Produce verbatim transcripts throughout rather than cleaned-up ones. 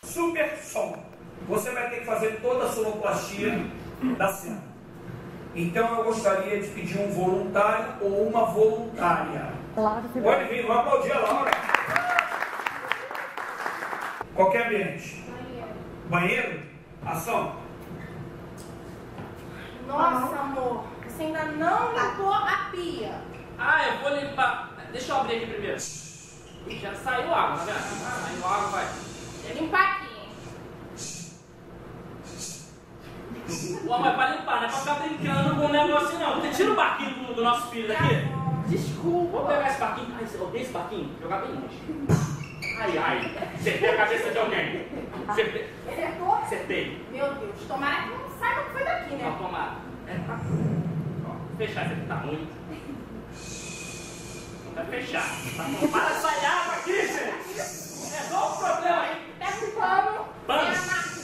super som. Você vai ter que fazer toda a sonoplastia da cena. Então eu gostaria de pedir um voluntário ou uma voluntária. Pode vir, vamos aplaudir a Laura. Qualquer ambiente. Banheiro? Ação. Nossa, amor, você ainda não limpou a pia. Ah, eu vou limpar. Deixa eu abrir aqui primeiro. Já saiu água, tá vendo? Ah, saiu água, vai. Deixa eu limpar aqui, hein? Pô, mas pra limpar, não é pra ficar brincando com um negócio não. Você tira o barquinho do, do nosso filho daqui. Desculpa. Vou pegar esse barquinho. Ai, eu odeio esse barquinho. Jogar bem longe. Ai, ai. Acertei a cabeça de alguém. Acertei. Acertou? Acertei. Meu Deus, tomara que não saiba que foi daqui, né? Ó, tomara. É, tá. Ó, fechar, isso aqui tá muito. Não vai fechar. Tá bom. Para de sair água aqui, gente. É só um problema aí. Pega um pano. Pano. E a máquina.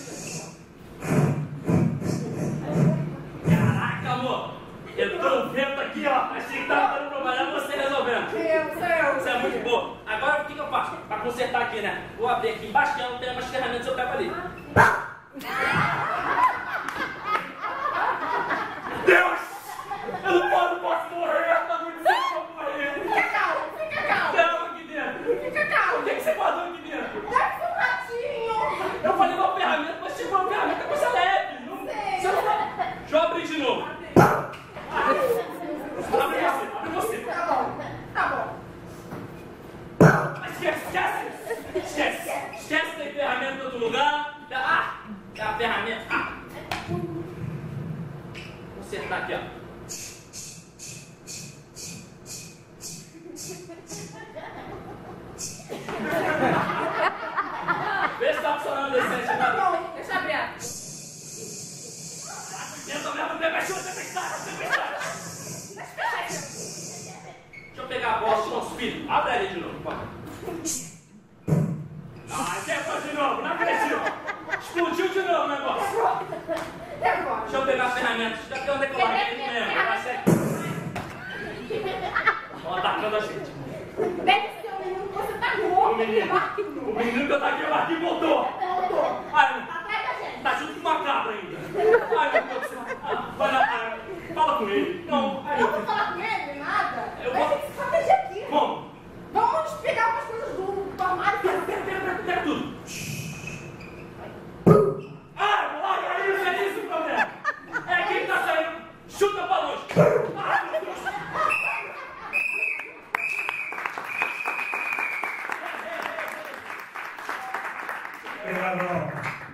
Caraca, amor. Eu tô vendo aqui, ó. Achei que tava dando problema, você resolvendo. Meu Deus. Isso é muito bom. Agora o que, que eu faço? Pra consertar aqui, né? Vou abrir aqui embaixo, que eu não tenho umas ferramentas, eu pego ali. Deus! Eu não posso, não posso morrer! Eu tô muito certo pra morrer! Fica calmo, fica calmo. Tem água aqui dentro! Fica calmo. O que, que você guardou aqui dentro? Deve ser um ratinho. Eu falei uma ferramenta, mas chegou uma ferramenta com essa leve! Não Sei. Você não vai... Deixa eu abrir de novo! Abre você, abre você! Tá bom, tá bom. Esquece, esquece! Esquece! Esquece da ferramenta em outro lugar! Ah! É a ferramenta! Ah! Vou acertar aqui, ó. Vê se tá funcionando decente, Tá né? bom, deixa eu abrir. Tenta mesmo, pega a chuva, tempestade, tempestade! Deixa eu pegar a bola do nosso filho. Abre ali de novo, pode. Ah, tenta de novo, não acredito! Explodiu de novo o negócio! E agora? Deixa eu pegar a ferramenta. Deixa eu ver onde é que eu larguei ele mesmo. Vai ser... Estão atacando a gente. Deve ser o menino que você tá O louco. menino, o menino que eu taquei lá aqui voltou. Voltou. Ai, Atrás da gente. tá junto com uma cabra ainda. Ai, meu Deus do céu. Ah, vai lá, ah, fala com ele. Não, ai, Eu meu vou Deus. falar com ele, nada. Eu Vai vou- ter que se proteger aqui. Como? Vamos pegar umas coisas do, do armário. Pega, pega, pega, pega, pega tudo. Ah, larga isso, é isso o problema. É quem que tá saindo. Chuta pra longe. Ai, meu Deus. Obrigado.